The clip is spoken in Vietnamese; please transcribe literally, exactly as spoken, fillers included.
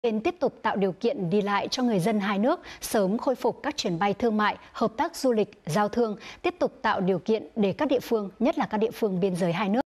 Bên tiếp tục tạo điều kiện đi lại cho người dân hai nước, sớm khôi phục các chuyến bay thương mại, hợp tác du lịch, giao thương, tiếp tục tạo điều kiện để các địa phương, nhất là các địa phương biên giới hai nước